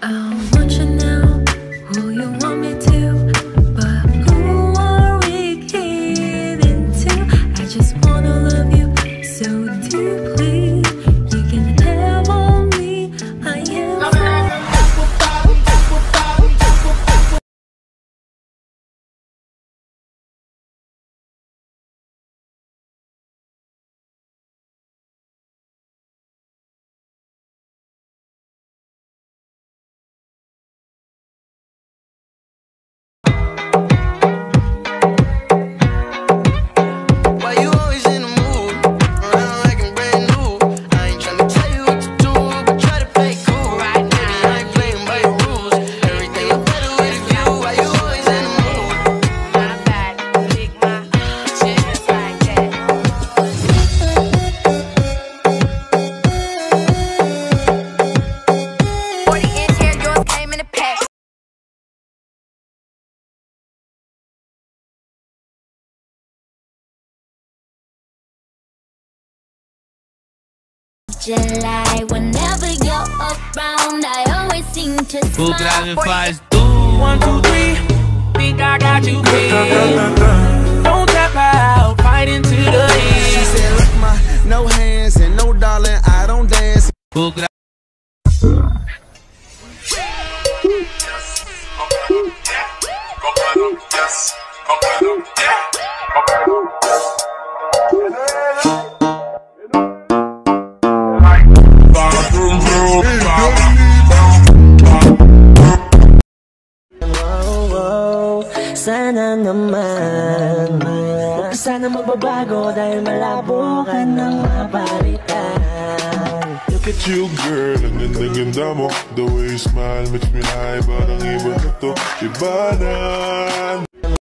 I want you now, who you want me to, but who are we kidding to? I just wanna love you so deeply. You can have on me, I am. July, whenever you're around, I always seem to smile. Grave faz tu. 1, 2, 3. Think I got you pinned. Don't tap out, fight into the end. She said, look, my no hands and no darling, I don't dance. Sana naman, sana magbabago dahil malabo ka ng mapalitan. Look at you, girl, ang ganda-ganda mo. The way you smile makes me high, parang iba na to. Iba na,